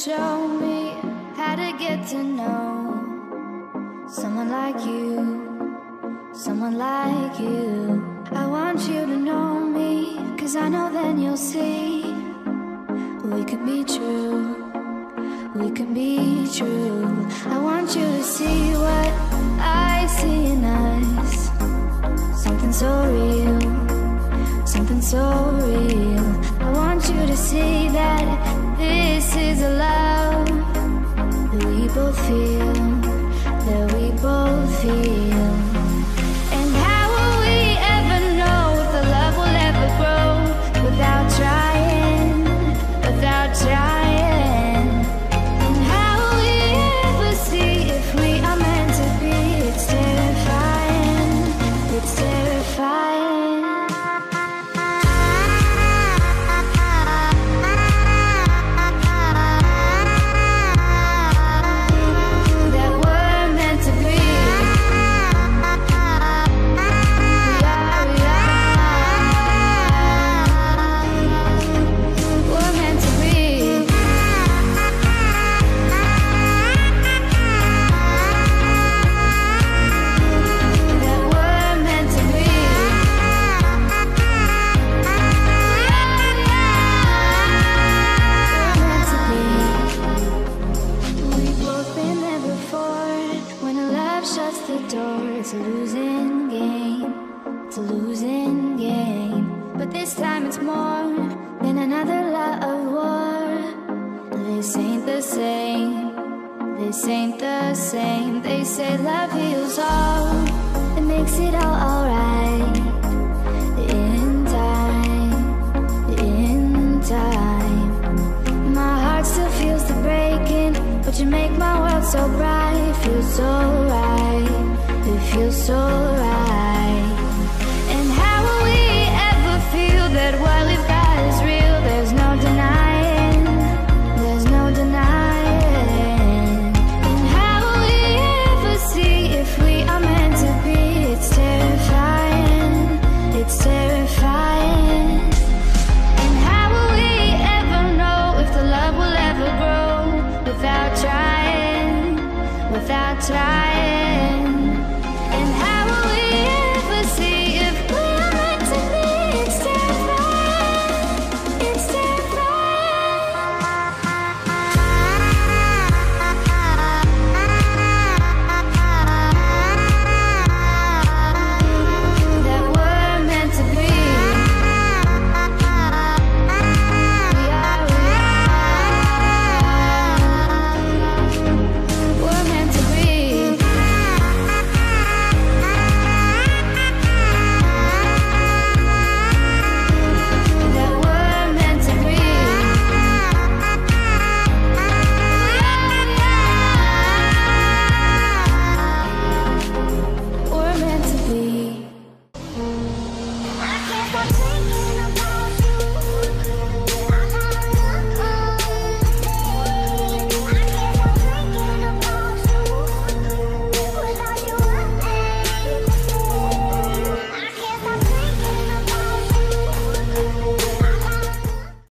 show me how to get to know someone like you, someone like you. I want you to know me, 'cause I know then you'll see we could be true, we can be true. I want you to see what I see in us, something so real, something so real. I want you to see that this is a love that we both feel, that we both feel. And how will we ever know if the love will ever grow without trying, without trying? And how will we ever see if we are meant to be? It's terrifying, it's terrifying. It's a losing game, it's a losing game. But this time it's more than another lot of war. This ain't the same, this ain't the same. They say love heals all, it makes it all alright. In time, in time. My heart still feels the breaking, but you make my world so bright. It feels so right, it feels so right.